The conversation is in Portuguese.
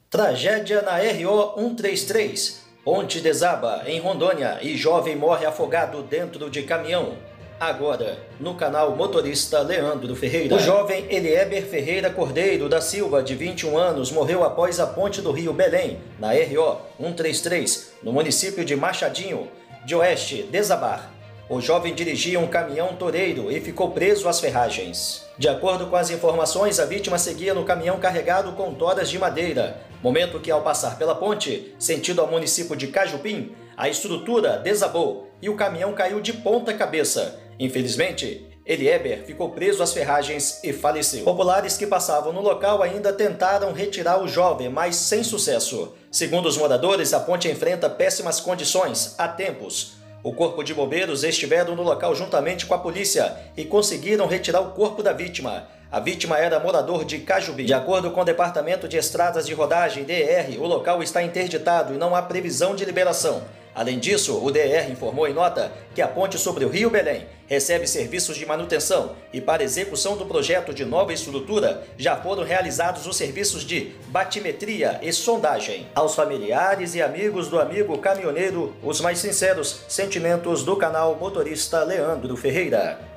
Tragédia na RO 133. Ponte desaba em Rondônia e jovem morre afogado dentro de caminhão. Agora, no canal Motorista Leandro Ferreira. O jovem Elieber Ferreira Cordeiro da Silva, de 21 anos, morreu após a ponte do Rio Belém, na RO 133, no município de Machadinho de Oeste, desabar. O jovem dirigia um caminhão toureiro e ficou preso às ferragens. De acordo com as informações, a vítima seguia no caminhão carregado com toras de madeira, momento que, ao passar pela ponte, sentido ao município de Cajupim, a estrutura desabou e o caminhão caiu de ponta cabeça. Infelizmente, Elieber ficou preso às ferragens e faleceu. Populares que passavam no local ainda tentaram retirar o jovem, mas sem sucesso. Segundo os moradores, a ponte enfrenta péssimas condições há tempos. O corpo de bombeiros estiveram no local juntamente com a polícia e conseguiram retirar o corpo da vítima. A vítima era morador de Cajubim. De acordo com o Departamento de Estradas de Rodagem, DR, o local está interditado e não há previsão de liberação. Além disso, o DR informou em nota que a ponte sobre o Rio Belém recebe serviços de manutenção e para execução do projeto de nova estrutura já foram realizados os serviços de batimetria e sondagem. Aos familiares e amigos do amigo caminhoneiro, os mais sinceros sentimentos do canal Motorista Leandro Ferreira.